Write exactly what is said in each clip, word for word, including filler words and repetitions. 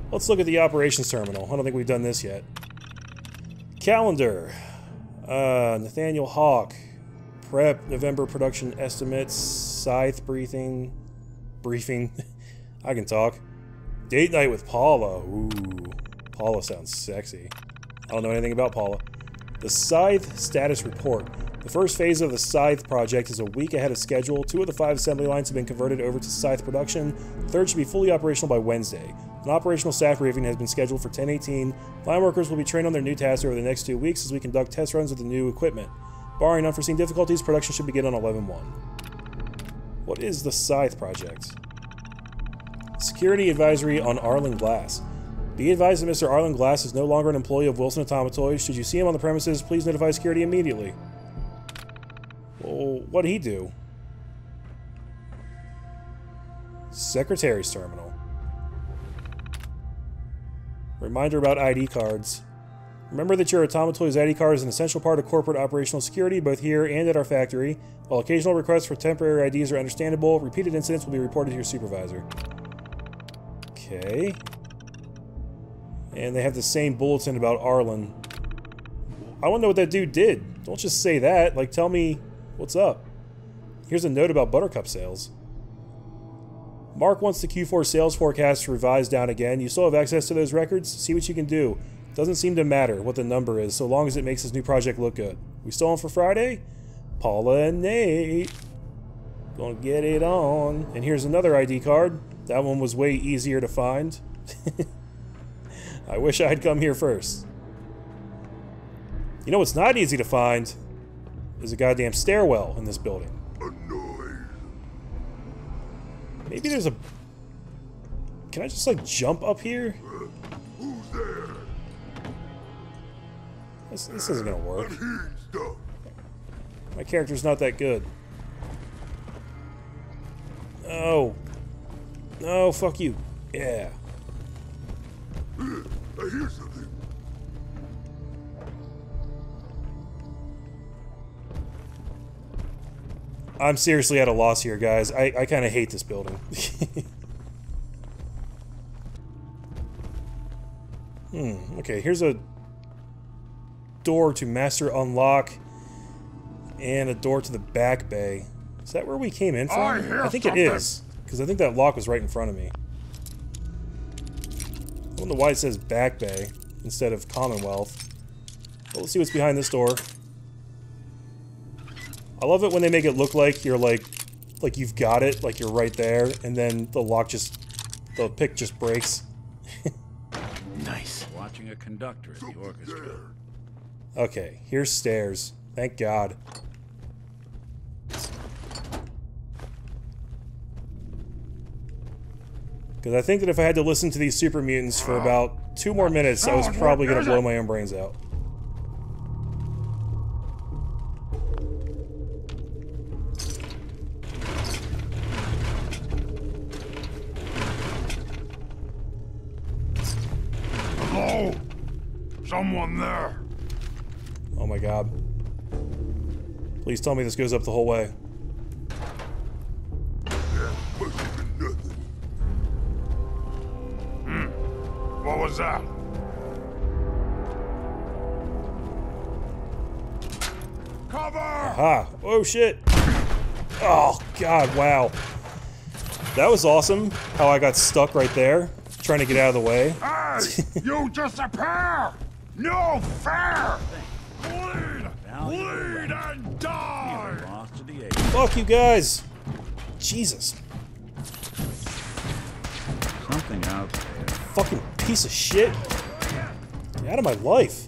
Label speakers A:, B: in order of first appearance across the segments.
A: Let's look at the operations terminal. I don't think we've done this yet. Calendar. Uh, Nathaniel Hawk. Prep, November production estimates. Scythe briefing. Briefing. I can talk. Date night with Paula. Ooh. Paula sounds sexy. I don't know anything about Paula. The Scythe status report. The first phase of the Scythe project is a week ahead of schedule. Two of the five assembly lines have been converted over to Scythe production. The third should be fully operational by Wednesday. An operational staff briefing has been scheduled for ten eighteen. Line workers will be trained on their new tasks over the next two weeks as we conduct test runs with the new equipment. Barring unforeseen difficulties, production should begin on eleven one. What is the Scythe project? Security advisory on Arlen Glass. Be advised that Mister Arlen Glass is no longer an employee of Wilson Atomatoys. Should you see him on the premises, please notify security immediately. Well, what'd he do? Secretary's terminal. Reminder about I D cards. Remember that your Atomatoys I D card is an essential part of corporate operational security, both here and at our factory. While occasional requests for temporary I Ds are understandable, repeated incidents will be reported to your supervisor. Okay. And they have the same bulletin about Arlen. I want to know what that dude did. Don't just say that. Like, tell me what's up. Here's a note about Buttercup sales. Mark wants the Q four sales forecast revised down again. You still have access to those records? See what you can do. Doesn't seem to matter what the number is, so long as it makes his new project look good. We still on for Friday? Paula and Nate. Gonna get it on. And here's another I D card. That one was way easier to find. I wish I had come here first. You know what's not easy to find? Is a goddamn stairwell in this building. Maybe there's a... Can I just, like, jump up here?
B: Who's there?
A: This, this isn't gonna work. My character's not that good. No. No, fuck you. Yeah.
B: I hear something.
A: I'm seriously at a loss here, guys. I, I kind of hate this building. hmm, okay, here's a door to master unlock and a door to the back bay. Is that where we came in from?
B: I, hear
A: I think
B: something.
A: it is, because I think that lock was right in front of me. I don't know why it says back bay instead of Commonwealth. Well, let's see what's behind this door. I love it when they make it look like you're like, like you've got it, like you're right there, and then the lock just, the pick just breaks.
C: Nice. Watching a conductor at the orchestra.
A: Okay, here's stairs. Thank God. Because I think that if I had to listen to these super mutants for about two more minutes, I was probably going to blow my own brains out.
B: Hello? Someone there?
A: Oh my God. Please tell me this goes up the whole way.
B: Yeah, must have been nothing. Hmm. What was that? Cover!
A: Aha! Oh shit! Oh God! Wow. That was awesome. How I got stuck right there, trying to get out of the way.
B: Hey! You disappear! No fair! Bleed! Bleed and die!
A: Fuck you guys! Jesus!
C: Something out there.
A: Fucking piece of shit! Get out of my life!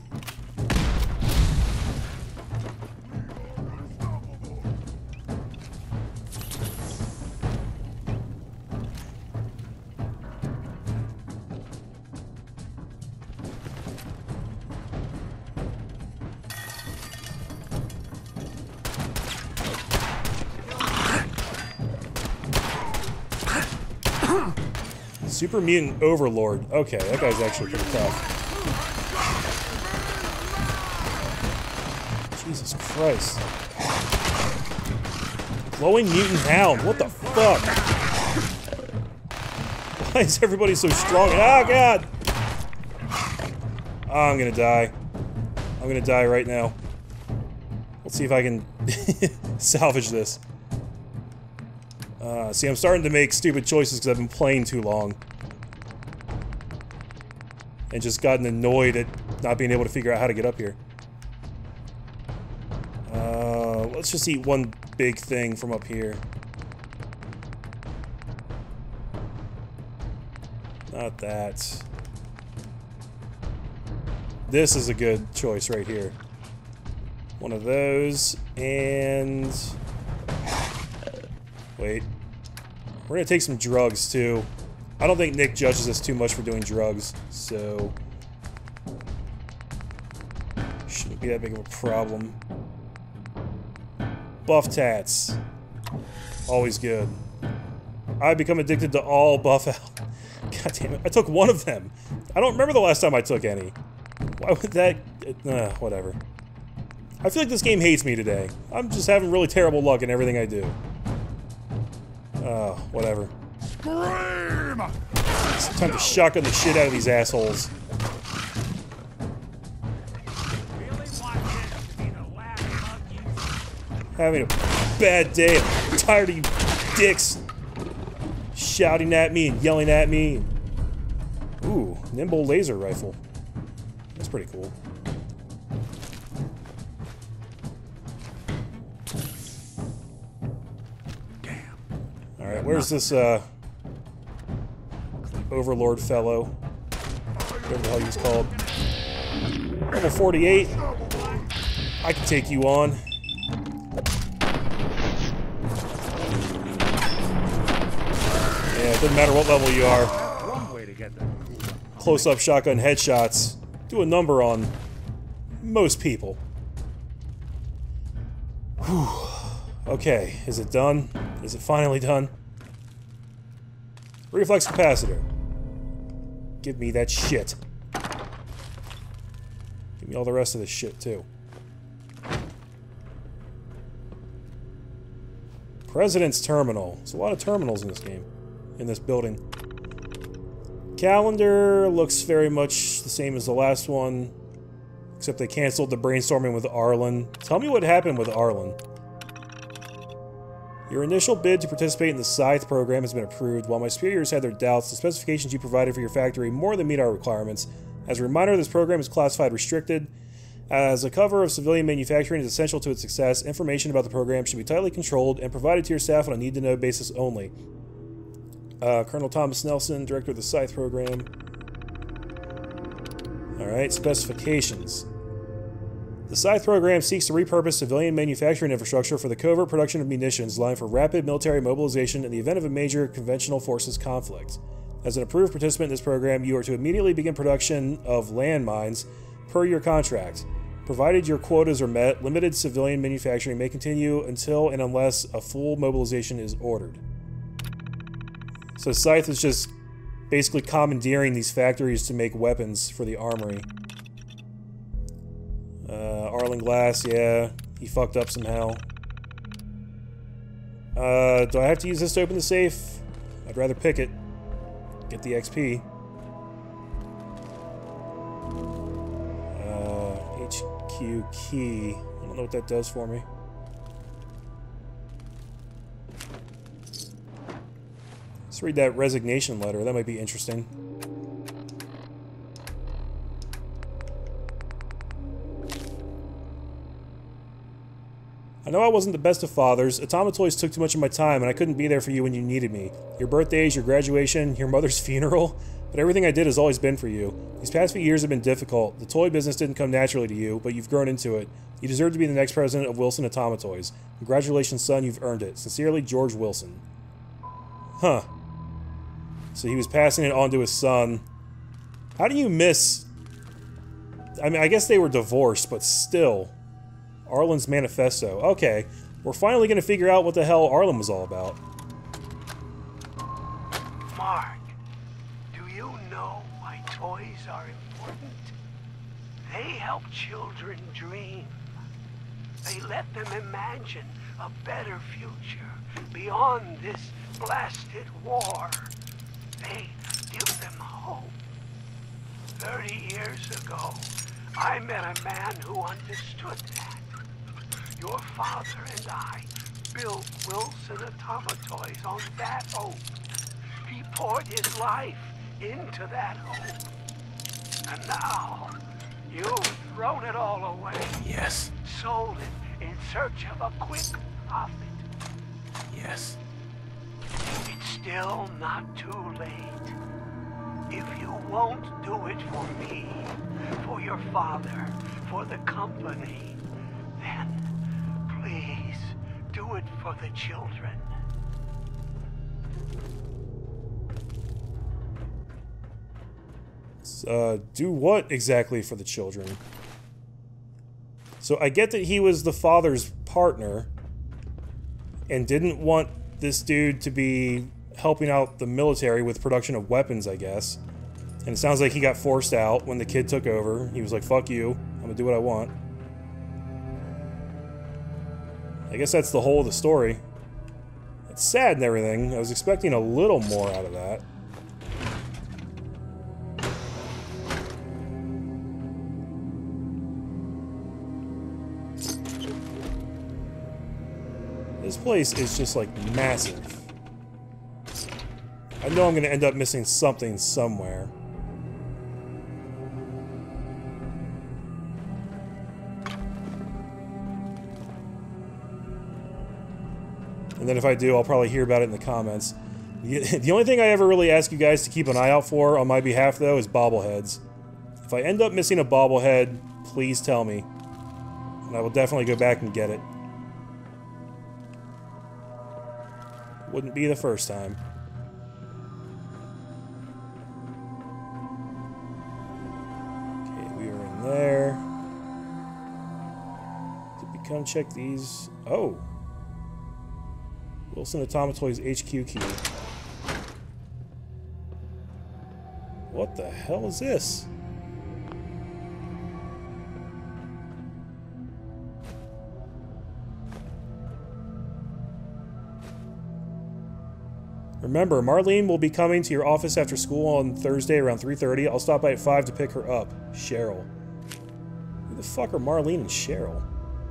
A: Super Mutant Overlord. Okay, that guy's actually pretty tough. Jesus Christ. Glowing Mutant Hound. What the fuck? Why is everybody so strong? Ah, God! I'm gonna die. I'm gonna die right now. Let's see if I can salvage this. Uh, see, I'm starting to make stupid choices because I've been playing too long. And just gotten annoyed at not being able to figure out how to get up here. Uh, let's just eat one big thing from up here. Not that. This is a good choice right here. One of those, and... Wait. We're gonna take some drugs, too. I don't think Nick judges us too much for doing drugs, so... Shouldn't be that big of a problem. Buff tats. Always good. I become addicted to all buff out. God damn it, I took one of them. I don't remember the last time I took any. Why would that... Uh, whatever. I feel like this game hates me today. I'm just having really terrible luck in everything I do. Oh, whatever.
B: Scream!
A: It's time to shotgun the shit out of these assholes. Having a bad day. I'm tired of you dicks shouting at me and yelling at me. Ooh, nimble laser rifle. That's pretty cool.
C: Damn.
A: Alright, where's this, uh... Overlord fellow? Whatever the hell he's called. Level forty-eight. I can take you on. Yeah, it doesn't matter what level you are. Close-up shotgun headshots do a number on most people. Whew. Okay, is it done? Is it finally done? Reflex capacitor. Give me that shit. Give me all the rest of this shit, too. President's Terminal. There's a lot of terminals in this game. In this building. Calendar looks very much the same as the last one. Except they canceled the brainstorming with Arlen. Tell me what happened with Arlen. Your initial bid to participate in the Scythe program has been approved. While my superiors had their doubts, the specifications you provided for your factory more than meet our requirements. As a reminder, this program is classified restricted. As a cover of civilian manufacturing is essential to its success, information about the program should be tightly controlled and provided to your staff on a need-to-know basis only. Uh, Colonel Thomas Nelson, Director of the Scythe program. Alright, specifications. The Scythe program seeks to repurpose civilian manufacturing infrastructure for the covert production of munitions, allowing for rapid military mobilization in the event of a major conventional forces conflict. As an approved participant in this program, you are to immediately begin production of landmines per your contract. Provided your quotas are met, limited civilian manufacturing may continue until and unless a full mobilization is ordered. So Scythe is just basically commandeering these factories to make weapons for the armory. Uh, Arlen Glass, yeah, he fucked up somehow. Uh, do I have to use this to open the safe? I'd rather pick it. Get the X P. Uh, H Q key. I don't know what that does for me. Let's read that resignation letter. That might be interesting. I know I wasn't the best of fathers. Atomatoys took too much of my time, and I couldn't be there for you when you needed me. Your birthdays, your graduation, your mother's funeral. But everything I did has always been for you. These past few years have been difficult. The toy business didn't come naturally to you, but you've grown into it. You deserve to be the next president of Wilson Atomatoys. Congratulations, son, you've earned it. Sincerely, George Wilson. Huh. So he was passing it on to his son. How do you miss... I mean, I guess they were divorced, but still... Arlen's manifesto. Okay, we're finally going to figure out what the hell Arlen was all about.
D: Mark, do you know why toys are important? They help children dream. They let them imagine a better future beyond this blasted war. They give them hope. Thirty years ago, I met a man who understood that. Your father and I built Wilson Atomatoys on that hope. He poured his life into that hope. And now, you've thrown it all away.
C: Yes.
D: Sold it in search of a quick profit.
C: Yes.
D: It's still not too late. If you won't do it for me, for your father, for the company, then please do it for the children.
A: Uh, do what exactly for the children? So I get that he was the father's partner and didn't want this dude to be helping out the military with production of weapons, I guess. And it sounds like he got forced out when the kid took over. He was like, fuck you, I'm gonna do what I want. I guess that's the whole of the story. It's sad and everything. I was expecting a little more out of that. This place is just like massive. I know I'm going to end up missing something somewhere. And then if I do, I'll probably hear about it in the comments. The, the only thing I ever really ask you guys to keep an eye out for on my behalf, though, is bobbleheads. If I end up missing a bobblehead, please tell me. And I will definitely go back and get it. Wouldn't be the first time. Okay, we are in there. Did we come check these? Oh. Wilson Atomatoys H Q key. What the hell is this? Remember, Marlene will be coming to your office after school on Thursday around three thirty. I'll stop by at five to pick her up. Cheryl. Who the fuck are Marlene and Cheryl?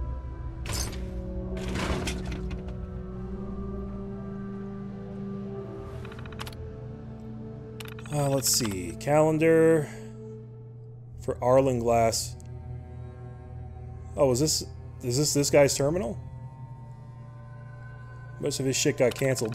A: Uh, let's see. Calendar for Arlen Glass. Oh, is this is this this guy's terminal? Most of his shit got canceled.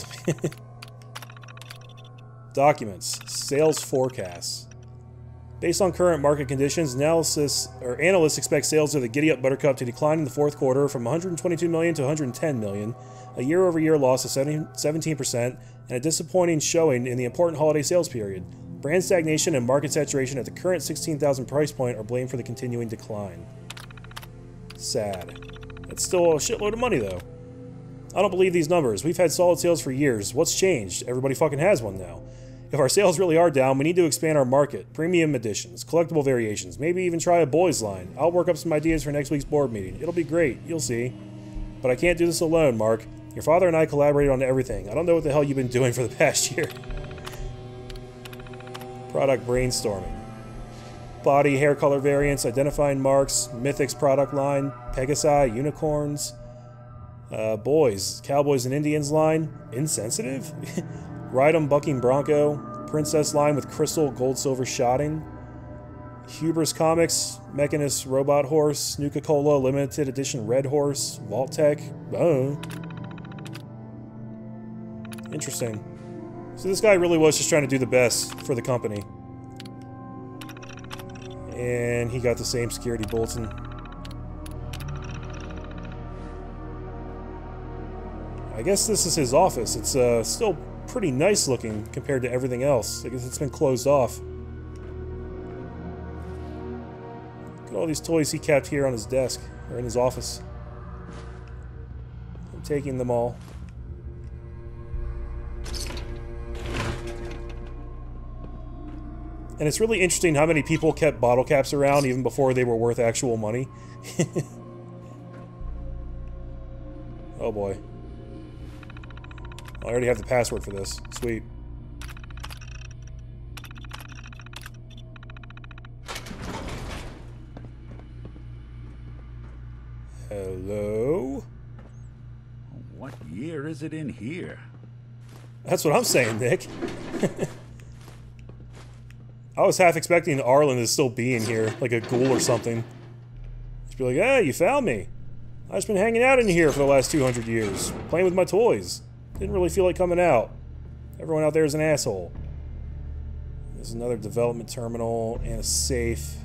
A: Documents. Sales forecasts. Based on current market conditions, analysis or analysts expect sales of the Giddy Up Buttercup to decline in the fourth quarter from one hundred twenty-two million dollars to one hundred ten million dollars, a year-over-year loss of seventeen percent, and a disappointing showing in the important holiday sales period. Brand stagnation and market saturation at the current sixteen thousand price point are blamed for the continuing decline. Sad. It's still a shitload of money, though. I don't believe these numbers. We've had solid sales for years. What's changed? Everybody fucking has one now. If our sales really are down, we need to expand our market. Premium editions, collectible variations, maybe even try a boys line. I'll work up some ideas for next week's board meeting. It'll be great, you'll see. But I can't do this alone, Mark. Your father and I collaborated on everything. I don't know what the hell you've been doing for the past year. Product brainstorming. Body, hair color variants, identifying marks, Mythics product line, Pegasi, unicorns. Uh, boys, Cowboys and Indians line, insensitive? Ride 'em bucking bronco, princess line with crystal gold silver shotting. Hubris Comics, Mechanist robot horse, Nuka-Cola limited edition red horse, Vault-Tec. Oh. Interesting. So this guy really was just trying to do the best for the company. And he got the same security bulletin. I guess this is his office. It's uh, still pretty nice looking compared to everything else. I guess it's been closed off. Look at all these toys he kept here on his desk, or in his office. I'm taking them all. And it's really interesting how many people kept bottle caps around even before they were worth actual money. Oh boy. I already have the password for this. Sweet. Hello?
C: What year is it in here?
A: That's what I'm saying, Nick. I was half expecting Arlen to still be in here, like a ghoul or something. Just be like, hey, you found me. I've just been hanging out in here for the last two hundred years, playing with my toys. Didn't really feel like coming out. Everyone out there is an asshole. There's another development terminal and a safe.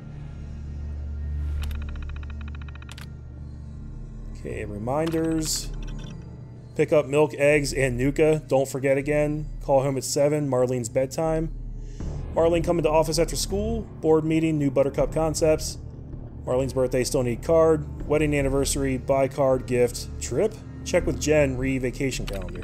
A: Okay, reminders. Pick up milk, eggs, and Nuka. Don't forget again. Call home at seven. Marlene's bedtime. Marlene coming to office after school. Board meeting. New Buttercup concepts. Marlene's birthday. Still need card. Wedding anniversary. Buy card. Gift. Trip. Check with Jen. Re vacation calendar.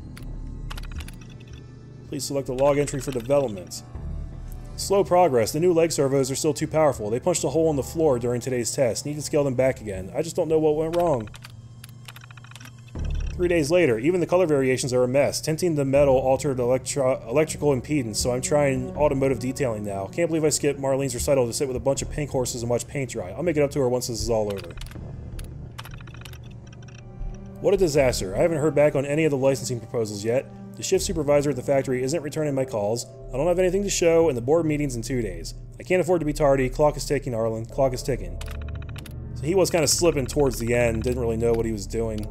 A: Please select a log entry for development. Slow progress. The new leg servos are still too powerful. They punched a hole in the floor during today's test. Need to scale them back again. I just don't know what went wrong. Three days later, even the color variations are a mess. Tinting the metal altered electro electrical impedance, so I'm trying automotive detailing now. Can't believe I skipped Marlene's recital to sit with a bunch of pink horses and watch paint dry. I'll make it up to her once this is all over. What a disaster. I haven't heard back on any of the licensing proposals yet. The shift supervisor at the factory isn't returning my calls. I don't have anything to show, and the board meeting's in two days. I can't afford to be tardy. Clock is ticking, Arlen. Clock is ticking. So he was kind of slipping towards the end. Didn't really know what he was doing.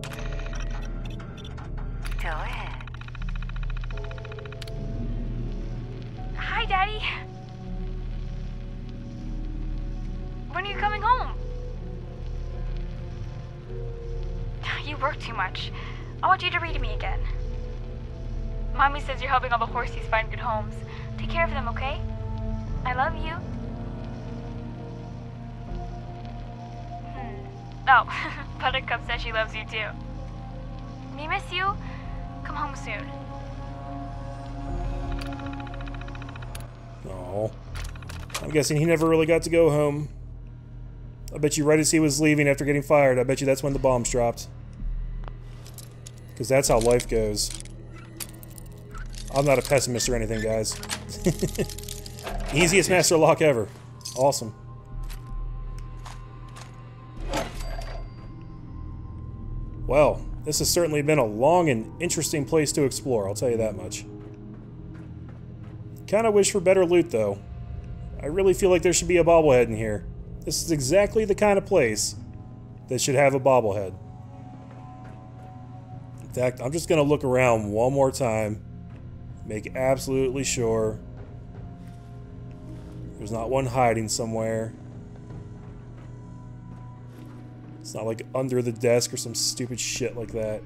E: Go ahead. Hi, Daddy. When are you coming home? You work too much. I want you to read to me again. Mommy says you're helping all the horsies find good homes. Take care of them, okay? I love you. Hmm. Oh, Buttercup says she loves you too. We miss you. Come home soon.
A: Oh, I'm guessing he never really got to go home. I bet you right as he was leaving after getting fired, I bet you that's when the bombs dropped. Because that's how life goes. I'm not a pessimist or anything, guys. Easiest master lock ever. Awesome. Well, this has certainly been a long and interesting place to explore, I'll tell you that much. Kinda wish for better loot, though. I really feel like there should be a bobblehead in here. This is exactly the kind of place that should have a bobblehead. In fact, I'm just gonna look around one more time. Make absolutely sure there's not one hiding somewhere. It's not like under the desk or some stupid shit like that.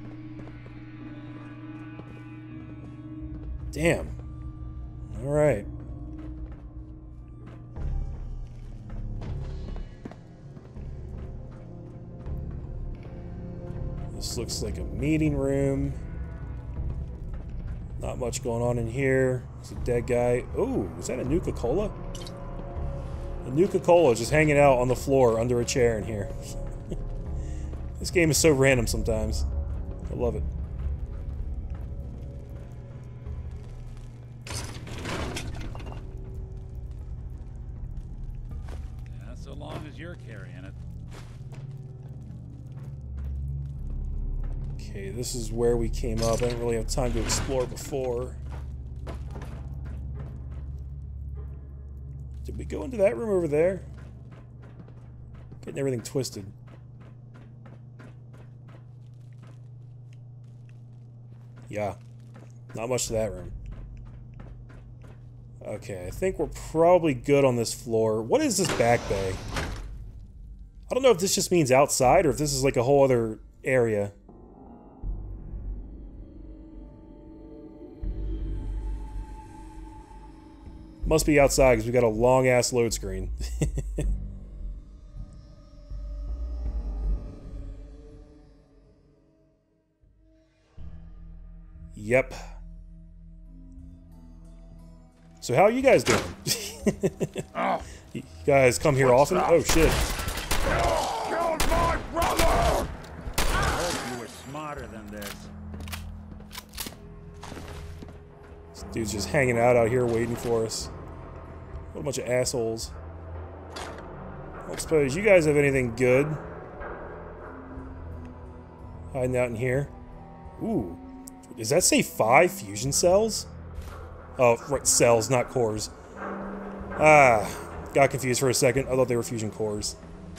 A: Damn. Alright. This looks like a meeting room. Not much going on in here. There's a dead guy. Oh, is that a Nuka-Cola? A Nuka-Cola just hanging out on the floor under a chair in here. This game is so random sometimes. I love it.
C: Yeah, so long as you're carrying it.
A: Okay, this is where we came up. I didn't really have time to explore before. Did we go into that room over there? Getting everything twisted. Yeah, not much to that room. Okay, I think we're probably good on this floor. What is this back bay? I don't know if this just means outside or if this is like a whole other area. Must be outside because we got a long ass load screen. Yep. So how are you guys doing?
C: Oh,
A: You guys come here often?
C: that?
A: Oh shit.
B: Killed my brother!
C: I hope you were smarter than this.
A: This dude's just hanging out out here waiting for us. What a bunch of assholes. I don't suppose you guys have anything good. Hiding out in here. Ooh. Does that say five fusion cells? Oh, right, cells, not cores. Ah, got confused for a second. I thought they were fusion cores.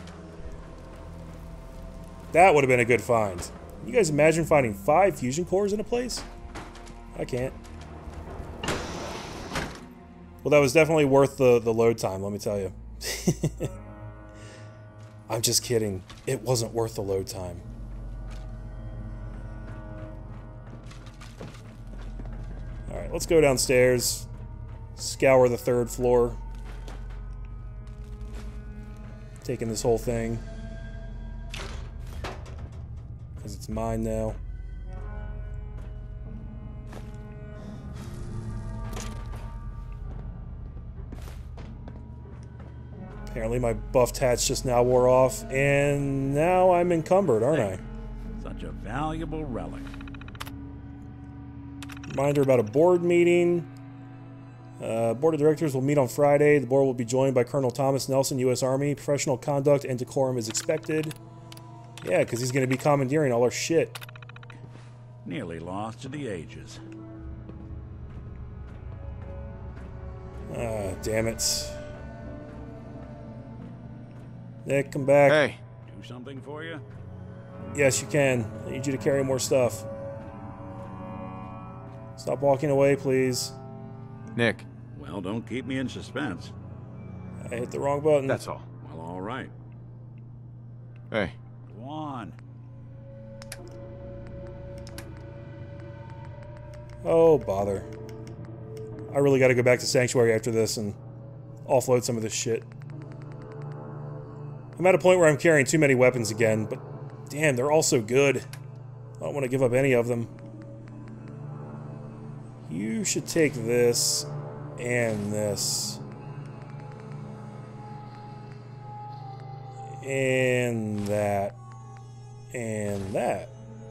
A: That would have been a good find. Can you guys imagine finding five fusion cores in a place? I can't. Well, that was definitely worth the, the load time, let me tell you. I'm just kidding. It wasn't worth the load time. Alright, let's go downstairs. Scour the third floor. Taking this whole thing. Because it's mine now. Apparently my buffed hats just now wore off, and now I'm encumbered, aren't I?
C: Such a valuable relic.
A: Reminder about a board meeting. Uh, board of Directors will meet on Friday. The board will be joined by Colonel Thomas Nelson, U S Army. Professional conduct and decorum is expected. Yeah, because he's going to be commandeering all our shit.
C: Nearly lost to the ages.
A: Ah, damn it. Nick, come back.
F: Hey.
C: Do something for you?
A: Yes, you can. I need you to carry more stuff. Stop walking away, please.
F: Nick.
C: Well, don't keep me in suspense.
A: I hit the wrong button.
F: That's all.
C: Well, all right.
F: Hey.
C: Go on.
A: Oh, bother. I really got to go back to Sanctuary after this and offload some of this shit. I'm at a point where I'm carrying too many weapons again, but damn, they're all so good. I don't want to give up any of them. You should take this and this. And that. And that.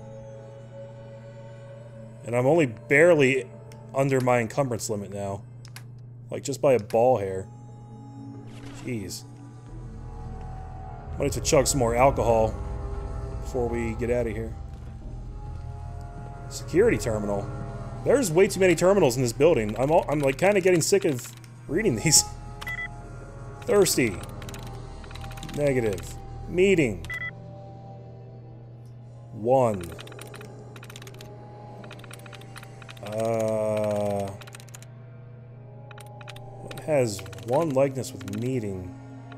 A: And I'm only barely under my encumbrance limit now. Like, just by a ball hair. Jeez. I need to chug some more alcohol before we get out of here. Security terminal. There's way too many terminals in this building. I'm all, I'm like kind of getting sick of reading these. Thirsty. Negative. Meeting. One. Uh, what has one likeness with meeting?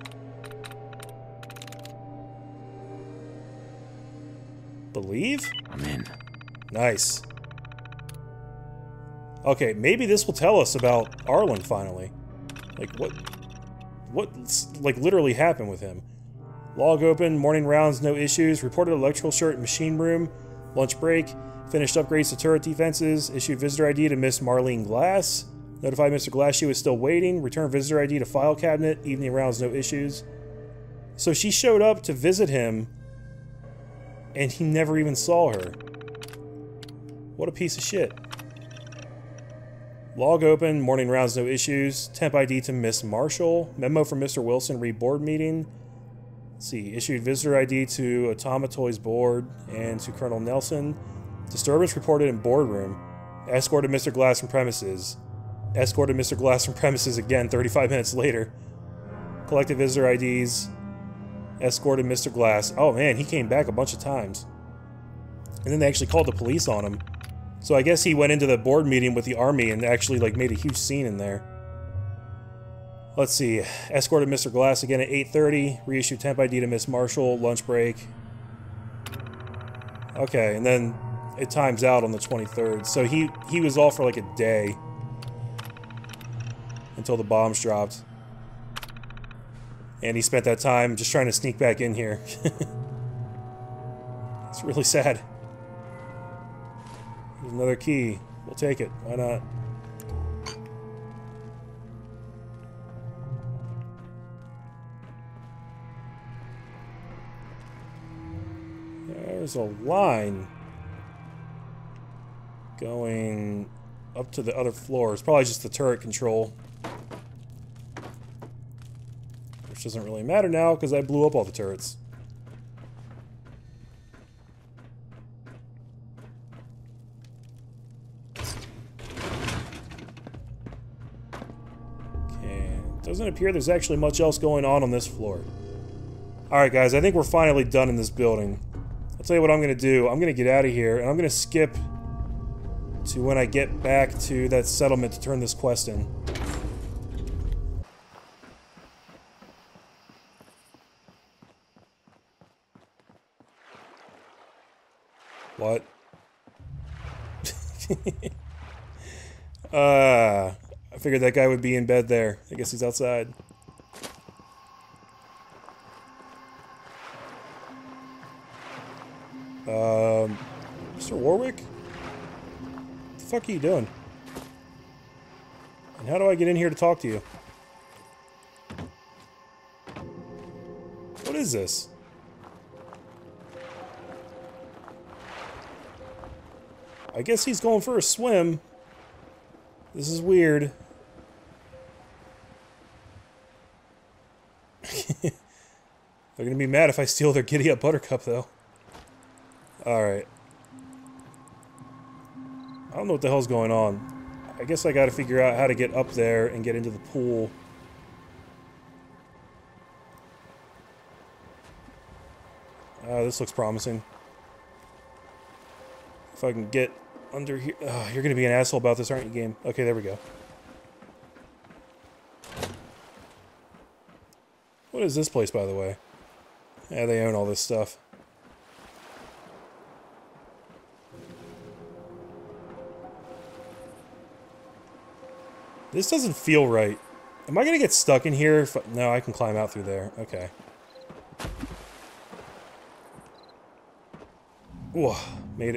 A: Believe?
F: I'm in.
A: Nice. Okay, maybe this will tell us about Arlen finally. Like, what... What, like, literally happened with him? Log open, morning rounds, no issues. Reported electrical short machine room. Lunch break. Finished upgrades to turret defenses. Issued visitor I D to Miss Marlene Glass. Notified Mister Glass she was still waiting. Returned visitor I D to file cabinet. Evening rounds, no issues. So she showed up to visit him, and he never even saw her. What a piece of shit. Log open, morning rounds, no issues. Temp I D to Miss Marshall. Memo from Mister Wilson, re board meeting. Let's see, issued visitor I D to Atomatoys board and to Colonel Nelson. Disturbance reported in boardroom. Escorted Mister Glass from premises. Escorted Mister Glass from premises again thirty-five minutes later. Collected visitor I Ds. Escorted Mister Glass. Oh man, he came back a bunch of times. And then they actually called the police on him. So I guess he went into the board meeting with the army and actually like made a huge scene in there. Let's see. Escorted Mister Glass again at eight thirty. Reissued temp I D to Miss Marshall. Lunch break. Okay, and then it times out on the twenty-third. So he, he was off for like a day. Until the bombs dropped. And he spent that time just trying to sneak back in here. It's really sad. There's another key. We'll take it. Why not? There's a line going up to the other floor. It's probably just the turret control. Which doesn't really matter now because I blew up all the turrets. Doesn't appear there's actually much else going on on this floor. Alright guys, I think we're finally done in this building. I'll tell you what I'm going to do. I'm going to get out of here, and I'm going to skip to when I get back to that settlement to turn this quest in. What? uh, I figured that guy would be in bed there. I guess he's outside. Um, Mister Warwick? What the fuck are you doing? And how do I get in here to talk to you? What is this? I guess he's going for a swim. This is weird. They're gonna be mad if I steal their giddy up buttercup, though. Alright. I don't know what the hell's going on. I guess I gotta figure out how to get up there and get into the pool. Uh, this looks promising. If I can get under here... Oh, you're gonna be an asshole about this, aren't you, game? Okay, there we go. What is this place, by the way? Yeah, they own all this stuff. This doesn't feel right. Am I gonna get stuck in here? If I, no, I can climb out through there. Okay. Whoa, made it.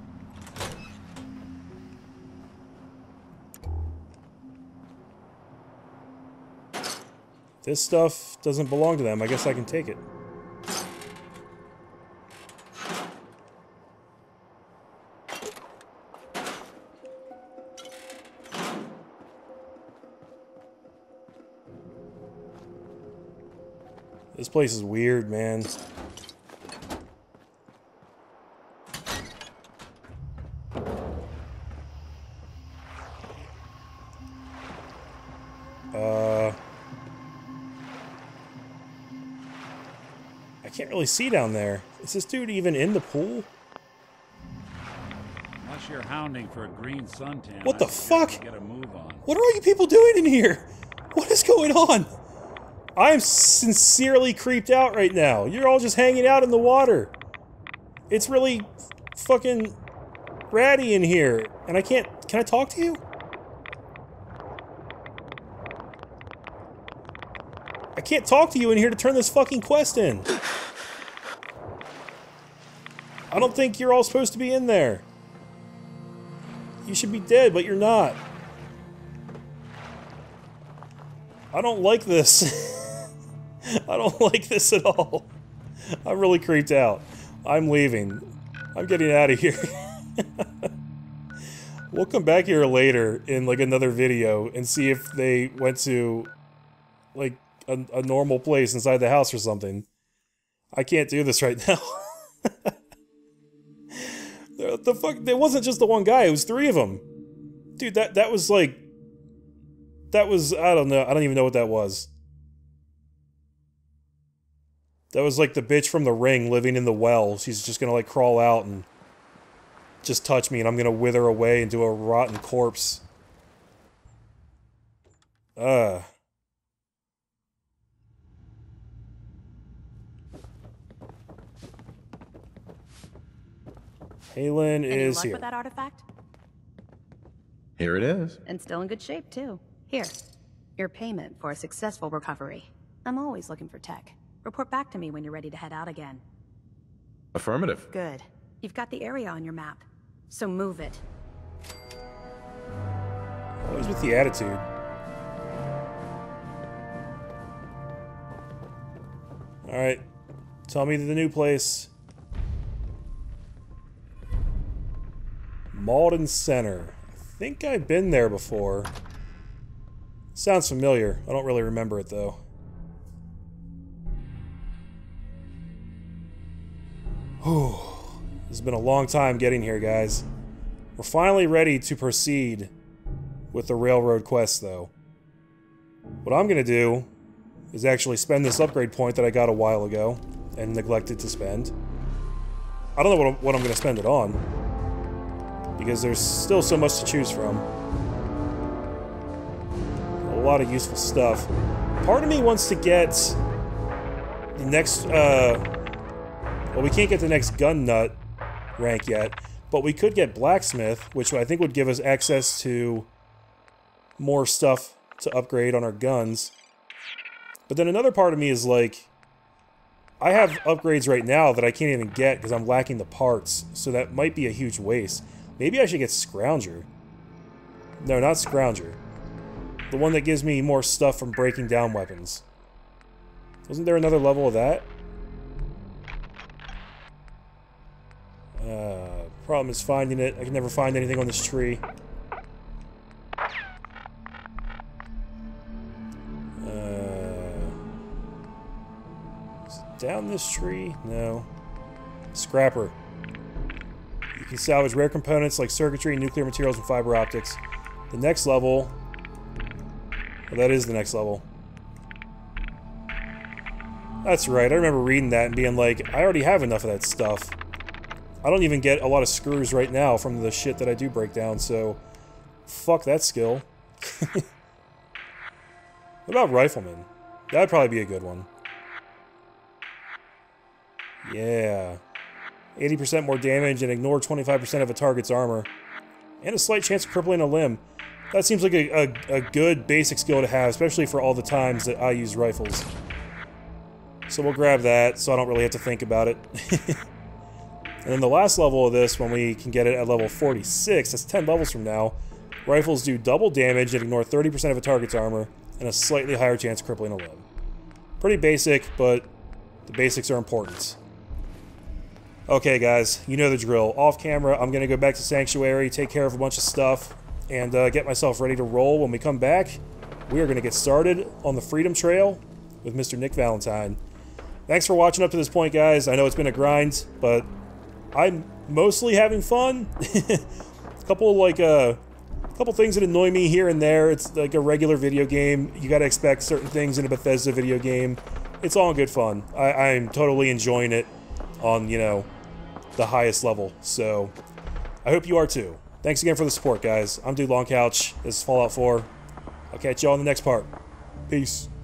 A: This stuff doesn't belong to them. I guess I can take it. This place is weird, man. Uh... I can't really see down there. Is this dude even in the pool?
C: Unless you're hounding for a green suntan.
A: What the fuck?
C: Get a move on.
A: What are all you people doing in here? What is going on? I'm sincerely creeped out right now. You're all just hanging out in the water. It's really fucking ratty in here. And I can't... Can I talk to you? I can't talk to you in here to turn this fucking quest in. I don't think you're all supposed to be in there. You should be dead, but you're not. I don't like this. I don't like this at all. I'm really creeped out. I'm leaving. I'm getting out of here. We'll come back here later in like another video and see if they went to like a, a normal place inside the house or something. I can't do this right now. the, the fuck? There wasn't just the one guy. It was three of them. Dude, that that was like... That was... I don't know. I don't even know what that was. That was like the bitch from The Ring living in the well. She's just gonna like crawl out and just touch me and I'm gonna wither away into a rotten corpse. Uh. Halen is
G: luck
A: here.
G: With that artifact?
F: Here it is.
G: And still in good shape, too. Here, your payment for a successful recovery. I'm always looking for tech. Report back to me when you're ready to head out again.
F: Affirmative.
G: Good. You've got the area on your map, so move it.
A: Always with the attitude. Alright. Tell me the new place. Malden Center. I think I've been there before. Sounds familiar. I don't really remember it, though. Whew. This has been a long time getting here, guys. We're finally ready to proceed with the railroad quest, though. What I'm going to do is actually spend this upgrade point that I got a while ago and neglected to spend. I don't know what I'm, what I'm going to spend it on, because there's still so much to choose from. A lot of useful stuff. Part of me wants to get the next, uh... well, we can't get the next gun nut rank yet, but we could get blacksmith, which I think would give us access to more stuff to upgrade on our guns. But then another part of me is like, I have upgrades right now that I can't even get because I'm lacking the parts, so that might be a huge waste. Maybe I should get Scrounger. No, not Scrounger. The one that gives me more stuff from breaking down weapons. Wasn't there another level of that? Uh, problem is finding it. I can never find anything on this tree. Down this tree? No. Scrapper. You can salvage rare components like circuitry, nuclear materials, and fiber optics. The next level... well, that is the next level. That's right, I remember reading that and being like, I already have enough of that stuff. I don't even get a lot of screws right now from the shit that I do break down, so... fuck that skill. What about Rifleman? That'd probably be a good one. Yeah. eighty percent more damage and ignore twenty-five percent of a target's armor. And a slight chance of crippling a limb. That seems like a, a, a good basic skill to have, especially for all the times that I use rifles. So we'll grab that, so I don't really have to think about it. And then the last level of this, when we can get it at level forty-six, that's ten levels from now, rifles do double damage and ignore thirty percent of a target's armor, and a slightly higher chance of crippling a limb. Pretty basic, but the basics are important. Okay guys, you know the drill. Off camera, I'm going to go back to Sanctuary, take care of a bunch of stuff, and uh, get myself ready to roll. When we come back, we are going to get started on the Freedom Trail with Mister Nick Valentine. Thanks for watching up to this point, guys. I know it's been a grind, but I'm mostly having fun. A couple, like, uh, couple things that annoy me here and there. It's like a regular video game. You got to expect certain things in a Bethesda video game. It's all good fun. I I'm totally enjoying it on, you know, the highest level, so I hope you are too. Thanks again for the support, guys. I'm Dude Long Couch. This is Fallout four. I'll catch y'all in the next part. Peace.